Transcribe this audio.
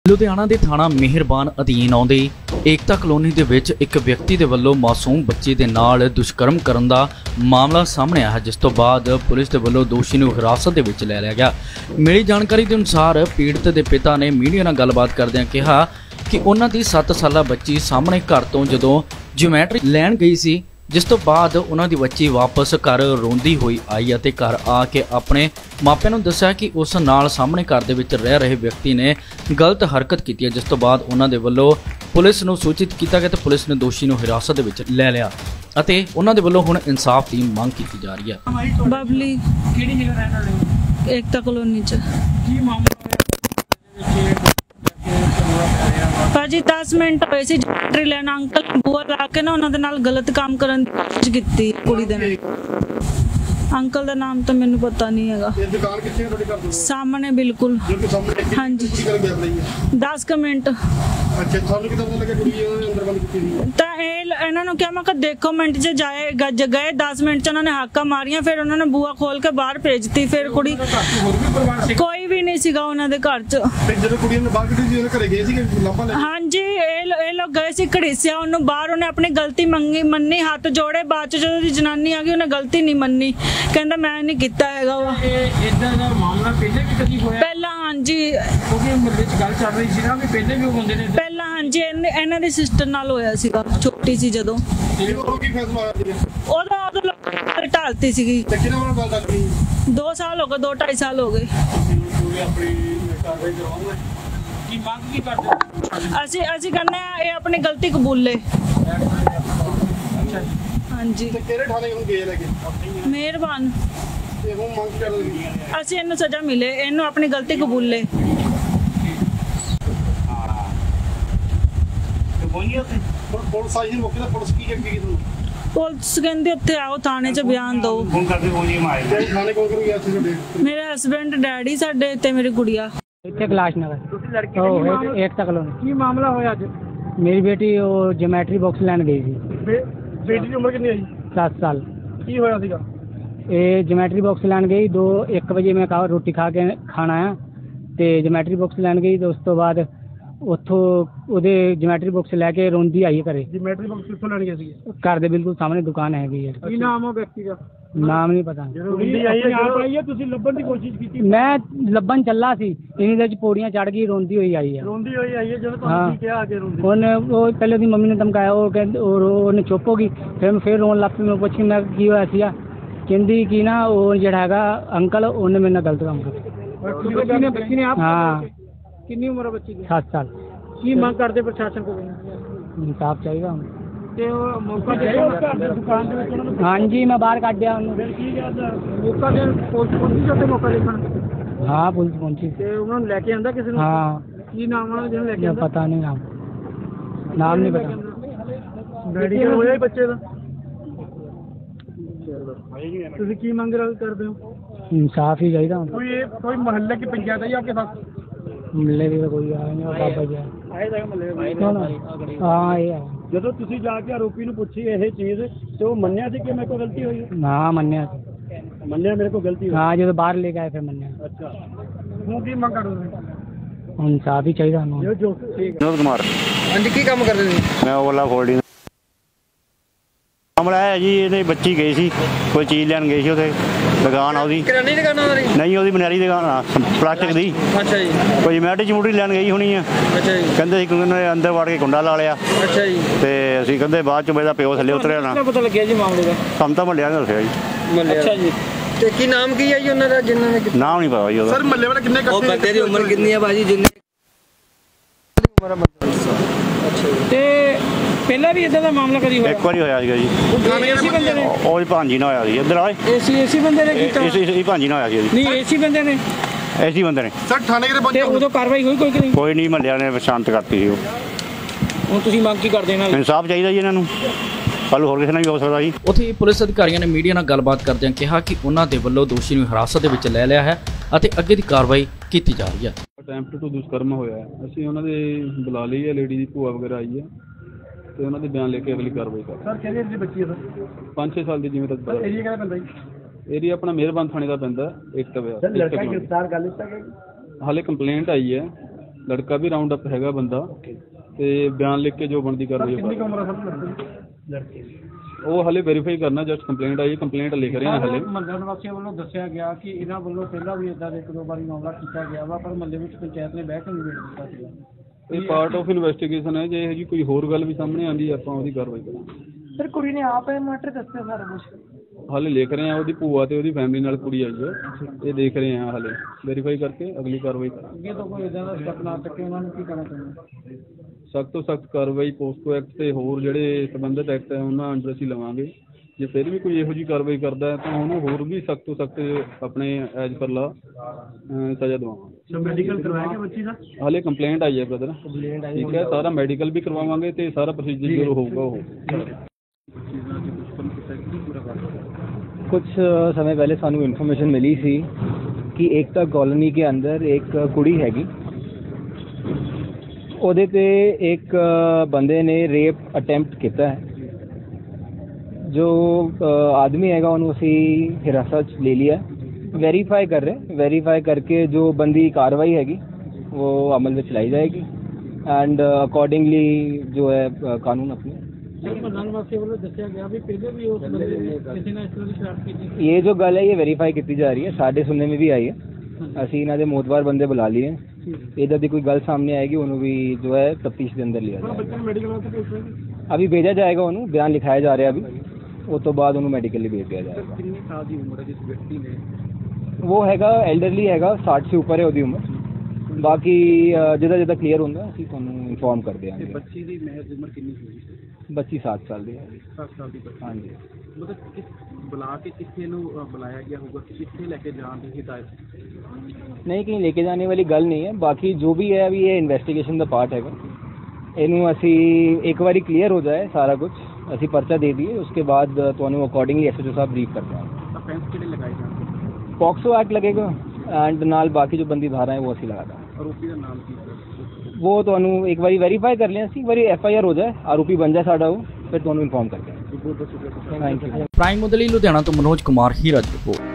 ਲੁਧਿਆਣਾ ਦੇ ਥਾਣਾ ਮਿਹਰਬਾਨ ਅਧੀਨ ਆਉਂਦੇ ਏਕਤਾ ਕਲੋਨੀ ਦੇ ਵਿੱਚ ਇੱਕ ਵਿਅਕਤੀ ਦੇ ਵੱਲੋਂ ਮਾਸੂਮ ਬੱਚੇ ਦੇ ਨਾਲ ਦੁਸ਼ਕਰਮ ਕਰਨ ਦਾ ਮਾਮਲਾ ਸਾਹਮਣੇ ਆਇਆ, ਜਿਸ ਤੋਂ ਬਾਅਦ ਪੁਲਿਸ ਦੇ ਵੱਲੋਂ ਦੋਸ਼ੀ ਨੂੰ ਹਿਰਾਸਤ ਦੇ ਵਿੱਚ ਲੈ ਲਿਆ ਗਿਆ। ਮਿਲੀ ਜਾਣਕਾਰੀ ਦੇ ਅਨੁਸਾਰ ਪੀੜਤ ਦੇ ਪਿਤਾ ਨੇ ਮੀਡੀਆ ਨਾਲ ਗੱਲਬਾਤ ਕਰਦਿਆਂ ਕਿਹਾ ਕਿ ਉਹਨਾਂ ਦੀ 7 ਸਾਲਾ ਬੱਚੀ ਸਾਹਮਣੇ ਘਰ ਤੋਂ ਜਦੋਂ ਜਿਓਮੈਟਰੀ ਲੈਣ ਗਈ ਸੀ, जिस तो बाद उन्होंने बच्ची वापस घर रोंदी हुई आई और घर आके अपने मापिਆਂ ਨੂੰ ਦੱਸਿਆ कि उस नाल सामने घर ਦੇ ਵਿੱਚ ਰਹਿ ਰਹੇ व्यक्ति ने गलत हरकत की है, जिस तो बाद उन्होंने ਵੱਲੋਂ पुलिस ਨੂੰ सूचित किया गया तो पुलिस ने दोषी ਨੂੰ हिरासत ਦੇ ਵਿੱਚ ਲੈ ਲਿਆ ਅਤੇ ਉਹਨਾਂ ਦੇ ਵੱਲੋਂ ਹੁਣ ਇਨਸਾਫ ਦੀ ਮੰਗ ਕੀਤੀ ਜਾ ਰਹੀ ਹੈ। ਬਬਲੀ ਕਿਹੜੀ ਜਗ੍ਹਾ ਰਹਿਣ ਵਾਲੇ ਹੋ? ਏਕਤਾ ਕਲੋਨੀ ਚ। ਕੀ ਮਾਮਲਾ ਹੋਇਆ? ਭਾਜੀ 10 ਮਿੰਟ ਹੋਏ ਸੀ ਜਿਓਮੈਟਰੀ ਲੈਣ, ਅੰਕਲ ਬੂਆ ਲਾ ਕੇ ਨਾ ਉਹਨਾਂ ਦੇ ਨਾਲ ਗਲਤ ਕੰਮ ਕਰਨ ਦੀ ਕੋਸ਼ਿਸ਼ ਕੀਤੀ ਕੁੜੀ ਦੇ ਨਾਲ। अंकल का नाम तो मैंने पता नहीं है। दुकान कितने है घर दे सामने बिल्कुल। हाँ जी 10 मिनट। अच्छा थानू कितना पता लगा कुड़ी अंदर बंद की थी? तो ਇਹਨਾਂ ਨੂੰ ਕਿਹਾ ਮੈਂ ਕਿ ਦੇਖੋ ਮਿੰਟ 'ਚ ਜਾਏ ਗਏ 10 ਮਿੰਟ 'ਚ ਉਹਨਾਂ ਨੇ ਹਾਕਾਂ ਮਾਰੀਆਂ, ਫਿਰ ਉਹਨਾਂ ਨੇ ਬੂਆ ਖੋਲ ਕੇ ਬਾਹਰ ਭੇਜਤੀ। ਫਿਰ ਕੁੜੀ ਕੋਈ ਵੀ ਨਹੀਂ ਸੀਗਾ ਉਹਨਾਂ ਦੇ ਘਰ 'ਚ। ਤੇ ਜਦੋਂ ਕੁੜੀ ਨੇ ਬਾਹਰ ਕੱਢੀ ਸੀ ਉਹਦੇ ਘਰੇ ਗਏ ਸੀ ਕਿ ਲਾਂਭਾ ਲੈ? ਹਾਂਜੀ ਇਹ ਲੋਕ ਗਏ ਸੀ ਘੜੀਸਿਆ ਉਹਨੂੰ ਬਾਹਰ, ਉਹਨੇ ਆਪਣੀ ਗਲਤੀ ਮੰਨੀ, ਹੱਥ ਜੋੜੇ। ਬਾਅਦ 'ਚ ਜਦੋਂ ਉਹਦੀ ਜਨਾਨੀ ਆ ਗਈ ਉਹਨੇ ਗਲਤੀ ਨਹੀਂ ਮੰਨੀ, ਕਹਿੰਦਾ ਮੈਂ ਨਹੀਂ ਕੀਤਾ ਹੈਗਾ। ਉਹ ਇਦਾਂ ਦਾ ਮਾਮਲਾ ਪਹਿਲੇ ਵੀ ਕਦੀ ਹੋਇਆ? ਪਹਿਲਾਂ ਹਾਂਜੀ ਕਿਉਂਕਿ ਮੁਹੱਲੇ 'ਚ ਗੱਲ ਚੱਲ ਰਹੀ ਸੀ ਨਾ ਵੀ ਪਹਿਲੇ ਵੀ ਉਹ ਬੰਦੇ ਨੇ। ਪਹਿਲਾਂ ਹਾਂਜੀ ਇਹਨਾਂ ਦੀ ਸਿਸਟਰ ਨਾਲ ਹੋਇਆ ਸੀਗਾ, ਛੋਟੀ ਸੀ ਜਦੋਂ। ਉਹ ਕੀ ਫੈਸਲਾ ਆਇਆ ਸੀ? ਉਹਦਾ ਢਾਲਤੀ ਸੀਗੀ। ਤੇ ਕਿਹਨਾਂ ਨਾਲ ਗੱਲ ਕਰਨੀ? 2 ਸਾਲ ਹੋ ਗਏ, 2-2.5 ਸਾਲ ਹੋ ਗਏ। ਆਪਣੀ ਕਾਰਵਾਈ ਕਰਵਾਉਂਗੇ। ਕੀ ਮੰਗ ਕੀ ਕਰਦੇ? ਅਸੀਂ ਕਹਿੰਦੇ ਆ ਇਹ ਆਪਣੀ ਗਲਤੀ ਕਬੂਲੇ। ਅੱਛਾ ਹਾਂਜੀ। ਤੇ ਕਿਹੜੇ ਥਾਣੇ ਨੂੰ ਗਏ ਲੈ ਕੇ? ਮਿਹਰਬਾਨ। ਤੇ ਹੁਣ ਮੰਗ ਕਰ ਰਹੇ ਅਸੀਂ ਇਹਨੂੰ ਸਜ਼ਾ ਮਿਲੇ, ਇਹਨੂੰ ਆਪਣੀ ਗਲਤੀ ਕਬੂਲੇ। ਪੁਲਿਸ ਆਈ ਸੀ ਮੌਕੇ ਤੇ, ਪੁਲਿਸ ਕੀ ਕਹਿੰਦੀ ਤੁਹਾਨੂੰ? ਪੁਲਿਸ ਕਹਿੰਦੀ ਉੱਥੇ ਆਓ ਥਾਣੇ 'ਚ ਬਿਆਨ ਦਿਓ। ਫੋਨ ਕਰਦੇ ਕੋਈ ਨਹੀਂ ਮਾਰੇ ਥਾਣੇ ਕੋਲ ਕਰੂਗੀ ਅਸੀਂ ਤੁਹਾਡੇ? ਮੇਰੇ ਹਸਬੈਂਡ ਡੈਡੀ ਸਾਡੇ ਤੇ ਮੇਰੀ ਗੁੜੀਆ। ਇੱਥੇ ਕੈਲਾਸ਼ ਨਗਰ। ਤੁਸੀਂ ਲੜਕੀ ਦਾ ਏਕਤਾ ਕਲੋਨੀ। ਕੀ ਮਾਮਲਾ ਹੋਇਆ ਅੱਜ? ਮੇਰੀ ਬੇਟੀ ਉਹ ਜਿਓਮੈਟਰੀ ਬਾਕਸ ਲੈਣ ਗਈ ਸੀ। ਬੇਟੀ ਦੀ ਉਮਰ ਕਿੰਨੀ ਹੈ ਜੀ? 7 ਸਾਲ। ਕੀ ਹੋਇਆ ਸੀਗਾ? ਇਹ ਜਿਓਮੈਟਰੀ ਬਾਕਸ ਲੈਣ ਗਈ 1 ਵਜੇ। ਮੈਂ ਰੋਟੀ ਖਾ ਕੇ ਖਾਣਾ ਆ ਤੇ ਜਿਓਮੈਟਰੀ ਬਾਕਸ ਲੈਣ ਗਈ ਤੇ ਉਸ ਤੋਂ ਬਾਅਦ ਉੱਥੋਂ ਉਹਦੇ ਜਿਓਮੈਟਰੀ ਬਾਕਸ ਲੈ ਕੇ ਰੋਂਦੀ ਆਈ ਘਰੇ। ਜਿਓਮੈਟਰੀ ਬਾਕਸ ਕਿੱਥੋਂ ਲੈਣ ਗਏ ਸੀ? ਘਰ ਦੇ ਬਿਲਕੁਲ ਸਾਹਮਣੇ ਦੁਕਾਨ ਹੈਗੀ ਹੈ। ਕੀ ਨਾਮ ਉਹ ਵਿਅਕਤੀ ਦਾ? ਨਾਮ ਨਹੀਂ ਪਤਾ। ਰੋਂਦੀ ਆਈ ਹੈ, ਤੁਸੀਂ ਲੱਭਣ ਦੀ ਕੋਸ਼ਿਸ਼ ਕੀਤੀ? ਮੈਂ ਲੱਭਣ ਚੱਲਾ ਸੀ, ਇਹਦੇ ਵਿੱਚ ਪੌੜੀਆਂ ਚੜ ਗਈ, ਰੋਂਦੀ ਹੋਈ ਆਈ ਹੈ। ਰੋਂਦੀ ਹੋਈ ਆਈ ਹੈ ਜਦੋਂ ਤੁਹਾਨੂੰ ਕੀ ਕਿਹਾ ਅੱਗੇ ਰੋਂਦੀ? ਉਹਨੇ ਉਹ ਪਹਿਲੇ ਉਹਦੀ ਮੰਮੀ ਨੇ ਧਮਕਾਇਆ, ਉਹ ਕਹਿੰਦੇ ਉਹਨੇ ਚੁੱਪ ਹੋ ਗਈ। ਫਿਰ ਰੋਣ ਲੱਗ ਪਈ। ਮੈਂ ਪੁੱਛੀ ਮੈਂ ਕੀ ਹੋਇਆ ਸੀਗਾ, ਕਹਿੰਦੀ ਕਿ ਨਾ ਉਹ ਜਿਹੜਾ ਹੈਗਾ ਅੰਕਲ ਉਹਨੇ ਮੇਰੇ ਨਾਲ ਗਲਤ ਕੰਮ ਕੀਤਾ। ਬੱਚੀ ਨੇ ਆਪ? ਹਾਂ। ਕਿੰਨੀ ਉਮਰ ਹੈ ਬੱਚੀ ਦੀ? 7 ਸਾਲ। ਕੀ ਮੰਗ ਕਰਦੇ ਪ੍ਰਸ਼ਾਸਨ ਕੋਲ? ਇਨਸਾਫ ਚਾਹੀਦਾ ਹੁਣ। ਤੇ ਉਹ ਮੌਕਾ ਦੇ ਦੁਕਾਨ ਦੇ ਵਿੱਚ ਉਹਨਾਂ ਨੂੰ? ਹਾਂਜੀ ਮੈਂ ਬਾਹਰ ਕੱਢਿਆ ਉਹਨੂੰ। ਫਿਰ ਕੀ ਕਹਿੰਦਾ? ਮੌਕਾ ਦੇ ਪੁਲਿਸ ਪਹੁੰਚੀ ਜਾਂਦੇ ਮੌਕਾ ਦੇਖਣ? ਹਾਂ ਪੁਲਿਸ ਪਹੁੰਚੀ। ਤੇ ਉਹਨਾਂ ਨੂੰ ਲੈ ਕੇ ਆਂਦਾ ਕਿਸੇ ਨੂੰ? ਹਾਂ। ਕੀ ਨਾਮ ਆ ਜਿਹਨੂੰ ਲੈ ਕੇ ਆਂਦਾ? ਪਤਾ ਨਹੀਂ ਨਾਮ ਨਹੀਂ ਪਤਾ। ਮੈਡੀਕਲ ਹੋਇਆ ਹੀ ਬੱਚੇ ਦਾ? ਤੁਸੀਂ ਕੀ ਮੰਗ ਕਰਦੇ ਹੋ? इंसाफ ही चाहिए ਹੁਣ। कोई मोहल्ले की पंचायत है आपके साथ? मिले भी तो कोई आया नहीं बाबा जी हाँ ये है। ਜਦੋਂ ਤੁਸੀਂ ਜਾ ਕੇ ਆਰੋਪੀ ਨੂੰ ਪੁੱਛੀ ਇਹ ਚੀਜ਼ ਤੇ ਉਹ ਮੰਨਿਆ ਸੀ ਕਿ ਮੇਰੇ ਕੋਲ ਗਲਤੀ ਹੋਈ? हाँ मन्या। ਮੰਨਿਆ ਮੇਰੇ ਕੋਲ ਗਲਤੀ ਹੋਈ? हाँ जो बाहर लेके आए फिर मन्या। ਅੱਛਾ ਹੁਣ ਕੀ ਮੰਗ ਕਰਦੇ? इंसाफ ही चाहिए हमें। ਜੋ ਠੀਕ विनोद कुमार। ਹਾਂਜੀ ਕੀ ਕੰਮ ਕਰਦੇ ਸੀ? मैं ओला फोल्डिंग। मामला है जी, ये बच्ची गई सी कोई चीज़ लैन गई सी, दुकान आ ਕਿਰਾਨੀ ਦੁਕਾਨ ਵਾਲੀ? नहीं वो मनियारी दुकान प्लास्टिक दी। ਅੱਛਾ ਜੀ। कोई जमैटरी चमूटरी लैन गई होनी है। ਅੱਛਾ ਜੀ। कहते अंदर वड़ के कुंडा ला लिया ਅੱਛਾ जी। ਤੇ ਅਸੀਂ ਕਹਿੰਦੇ ਬਾਅਦ ਚ ਮੇਰਾ ਪਿਓ ਥੱਲੇ ਉਤਰਿਆ ਨਾ। ਪਤਾ ਲੱਗਿਆ ਜੀ ਮਾਮਲੇ ਦਾ? ਸਾਨੂੰ ਤਾਂ ਮਹੱਲਿਆਂ ਨੇ ਦੱਸਿਆ ਜੀ। ਅੱਛਾ ਜੀ। ਤੇ ਕੀ ਨਾਮ ਕੀ ਹੈ ਜੀ ਉਹਨਾਂ ਦਾ ਜਿਨ੍ਹਾਂ ਨੇ? ਨਾਮ ਨਹੀਂ ਪਤਾ ਜੀ ਉਹਦਾ। ਸਰ ਮੱਲੇ ਵਾਲੇ ਕਿੰਨੇ ਉਹ ਬੰਦੇ ਦੀ ਉਮਰ ਕਿੰਨੀ ਹੈ ਬਾਜੀ? ਜਿੰਨੇ ਤੇ ਪਹਿਲਾਂ ਵੀ ਇਦਾਂ ਦਾ ਮਾਮਲਾ ਕਦੀ ਹੋਇਆ? ਇੱਕ ਵਾਰੀ ਹੋਇਆ ਸੀਗਾ ਜੀ। ਏਸੀ ਬੰਦੇ ਨੇ? ਉਹ ਭਾਂਜੀ ਨਾਲ ਹੋਇਆ ਸੀ। ਇੱਧਰ ਆਏ ਏਸੀ ਬੰਦੇ ਨੇ ਕੀਤਾ? ਇਹ ਭਾਂਜੀ ਨਾਲ ਹੋਇਆ ਸੀ ਜੀ। ਨਹੀਂ ਏਸੀ ਬੰਦੇ ਨੇ? ਐਸੀ ਬੰਦੇ ਨੇ। ਸਰ ਥਾਣੇ ਕਿਹੜੇ ਤੇ ਪਹੁੰਚੇ? ਉਦੋਂ ਕਾਰਵਾਈ ਹੋਈ ਕੋਈ ਕਿ ਨਹੀਂ? ਕੋਈ ਨਹੀਂ, ਮਹੱਲਿਆਂ ਨੇ ਸ਼ਾਂਤ ਕਰਤੀ ਸੀ ਉਹ। ਹੁਣ ਤੁਸੀਂ ਮੰਗ ਕੀ ਕਰਦੇ ਇਹਨਾਂ ਦੀ? ਇਨਸਾਫ ਚਾਹੀਦਾ ਜੀ ਇਹਨਾਂ ਨੂੰ, ਕੱਲ੍ਹ ਹੋਰ ਕਿਸੇ ਨਾਲ ਵੀ ਹੋ ਸਕਦਾ ਜੀ। ਉੱਥੇ ਪੁਲਿਸ ਅਧਿਕਾਰੀਆਂ ਨੇ ਮੀਡੀਆ ਨਾਲ ਗੱਲਬਾਤ ਕਰਦਿਆਂ ਕਿਹਾ ਕਿ ਉਹਨਾਂ ਦੇ ਵੱਲੋਂ ਦੋਸ਼ੀ ਨੂੰ ਹਿਰਾਸਤ ਦੇ ਵਿੱਚ ਲੈ ਲਿਆ ਹੈ ਅਤੇ ਅੱਗੇ ਦੀ ਕਾਰਵਾਈ ਕੀਤੀ ਜਾ ਰਹੀ ਹੈ। ਅਟੈਂਪਟ ਟੂ ਦੁਸ਼ਕਰਮ ਹੋਇਆ ਹੈ। ਅਸੀਂ ਉਹਨਾਂ ਦੇ ਬੁਲਾ ਲਈ ਹੈ, ਲੇਡੀ ਦੀ ਭੂਆ ਵਗੈਰਾ ਆਈ ਹੈ ਤੇ ਉਹਨਾਂ ਦੇ ਬਿਆਨ ਲੈ ਕੇ ਅਗਲੀ ਕਾਰਵਾਈ ਕਰ। ਸਰ ਕਿਹੜੀ ਦੀ ਬੱਚੀ ਹੈ ਸਰ? 5-6 ਸਾਲ ਦੀ ਜਿਵੇਂ ਤੱਕ ਪਤਾ। ਏਰੀਆ ਕਿਹੜਾ ਪੈਂਦਾ ਜੀ? ਏਰੀਆ ਆਪਣਾ ਮਿਹਰਬਾਨ ਥਾਣੇ ਦਾ ਪੈਂਦਾ। ਇੱਕ ਲੜਕਾ ਗ੍ਰਿਫਤਾਰ ਕਰ ਲਿੱਤਾ ਗਿਆ? ਹਾਲੇ ਕੰਪਲੇਂਟ ਆਈ ਹੈ, ਲੜਕਾ ਵੀ ਰਾਉਂਡ ਅਪ ਹੈਗਾ ਬੰਦਾ ਤੇ ਬਿਆਨ ਲਿਖ ਕੇ ਜੋ ਬਣਦੀ ਕਾਰਵਾਈ ਕਿੰਨੀ ਕੁ ਉਮਰ ਹੈ ਸਰ ਲੜਕੇ ਉਹ ਹਲੇ ਵੈਰੀਫਾਈ ਕਰਨਾ। ਜਸਟ ਕੰਪਲੇਂਟ ਆਈ, ਕੰਪਲੇਂਟ ਲਿਖ ਰਹੇ ਹਾਂ ਹਲੇ। ਮਹੱਲੇ ਨਿਵਾਸੀਆਂ ਵੱਲੋਂ ਦੱਸਿਆ ਗਿਆ ਕਿ ਇਹਨਾਂ ਵੱਲੋਂ ਪਹਿਲਾਂ ਵੀ ਇਦਾਂ ਦੇ 1-2 ਵਾਰੀ ਮਾਮਲਾ ਕੀਤਾ ਗਿਆ ਵਾ, ਪਰ ਮਹੱਲੇ ਵਿੱਚ ਪੰਚਾਇਤ ਨੇ ਬਹਿ ਕੇ ਨਿਬੇੜ ਦਿੱਤਾ ਸੀਗਾ। ਇਹ ਪਾਰਟ ਆਫ ਇਨਵੈਸਟੀਗੇਸ਼ਨ ਹੈ। ਜੇ ਇਹੋ ਜਿਹੀ ਕੋਈ ਹੋਰ ਗੱਲ ਵੀ ਸਾਹਮਣੇ ਆਉਂਦੀ ਆਪਾਂ ਉਹਦੀ ਕਾਰਵਾਈ ਕਰਾਂਗੇ। ਸਰ ਕੁੜੀ ਨੇ ਆਪ ਇਹ ਮੈਟਰ ਦੱਸਿਆ ਸਾਰਾ ਕੁਝ? ਹਾਲੇ ਲਿਖ ਰਹੇ ਹਾਂ। ਉਹਦੀ ਭੂਆ ਤੇ ਉਹਦੀ ਫੈਮਿਲੀ ਨਾਲ ਕੁੜੀ ਆਈ ਹੈ, ਇਹ ਦੇਖ ਰਹੇ ਹਾਂ ਹਾਲੇ। ਵੈਰੀਫਾਈ ਕਰਕੇ ਅਗਲੀ ਕਾਰਵਾਈ ਕਰਾਂਗੇ। ਅੱਗੇ ਤੋਂ ਕੋਈ ਇਦਾਂ ਦਾ ਸਟੈਪ ਨਾ ਚੱਕੇ, ਉਹਨਾਂ ਨੂੰ ਕੀ ਕਰਨਾ ਚਾਹੀਦਾ? ਸਖਤ ਤੋਂ ਸਖਤ ਕਾਰਵਾਈ ਪੋਸਕੋ ਐਕਟ ਤੇ ਹੋਰ ਜਿਹੜੇ ਸੰਬੰਧਿਤ ਐਕਟ ਹੈ ਉਹਨਾਂ ਅੰਡਰ ਅਸੀਂ ਲਵਾਂਗੇ। ਜੇ ਫਿਰ ਵੀ ਕੋਈ ਇਹੋ ਜਿਹੀ ਕਾਰਵਾਈ ਕਰਦਾ ਹੈ ਤਾਂ ਉਹਨੂੰ ਹੋਰ ਵੀ ਸਖਤ ਤੋਂ ਸਖਤ ਆਪਣੇ ਐਜ ਪਰ ਲਾ ਸਜ਼ਾ ਦਵਾਵਾਂਗੇ। ਮੈਡੀਕਲ ਕਰਵਾਇਆ ਗਿਆ ਬੱਚੀ ਦਾ? ਹਾਲੇ ਕੰਪਲੇਂਟ ਆਈ ਹੈ ਬ੍ਰਦਰ, ਠੀਕ ਹੈ। ਸਾਰਾ ਮੈਡੀਕਲ ਵੀ ਕਰਵਾਵਾਂਗੇ ਤੇ ਸਾਰਾ ਪ੍ਰੋਸੀਜਰ ਜੋ ਹੋਊਗਾ ਉਹ। कुछ समय पहले सानू इन्फॉर्मेशन मिली सी कि एकता कॉलोनी के अंदर एक कुड़ी हैगी, ਉਹਦੇ ਤੇ एक बंदे ने रेप अटैम्प्ट किया है। जो आदमी हैगा उन्होंने असी हिरासत ले लिया, वेरीफाई कर रहे। वेरीफाई करके जो बंदी कार्रवाई हैगी वो अमल में चलाई जाएगी एंड अकॉर्डिंगली जो है कानून अपने। ये जो गल है ये वेरीफाई की जा रही है, साढ़े सुनने में भी आई है। असी इन्होंने मोतबार बंदे बुला लिए, इधर की कोई गल सामने आएगी उन्होंने भी जो है तफ्तीश के अंदर लिया जाएगा। अभी भेजा जाएगा, उन्होंने बयान लिखाया जा रहा है अभी, उस तो बाद उन्होंने मेडिकली भेज दिया जाएगा। वो हैगा एल्डरली हैगा, 60 से ऊपर है उसकी उम्र। बाकी जिदा जिदा क्लीयर होंगे असी तुहानू इन्फॉर्म कर देंगे। बच्ची की महज उम्र कितनी होगी? बच्ची 7 साल की है। 7 साल की बच्ची। हाँ जी। मतलब किस बुला के किसने बुलाया गया होगा, किसने लेके जाने की हिदायत? नहीं, कहीं लेके जाने वाली गल नहीं है। बाकी जो भी है अभी ये इन्वेस्टिगेशन का पार्ट हैगा। इनू असी एक बारी क्लीयर हो जाए सारा कुछ, असी पर्चा दे दिए, उसके बाद तुहानू अकॉर्डिंगली एसएचओ साहब ब्रीफ कर देंगे। ऑफेंस किहड़े लगाए जाएंगे? पॉक्सो एक्ट लगेगा एंड नाल बाकी जो बंदी धारा है वो असी लगा देंगे। आरोपी का नाम की वो तुहानू एक बारी वेरीफाई कर लें, एक बारी FIR हो जाए, आरोपी बन जाए साडा वो, फिर तुहानू इन्फॉर्म कर देंगे। Thank you. ਪ੍ਰਾਈਮ ਮੁੱਦੇ ਲਈ ਲੁਧਿਆਣਾ ਤੋਂ ਮਨੋਜ ਕੁਮਾਰ ਹੀਰਾ ਦੀ ਰਿਪੋਰਟ।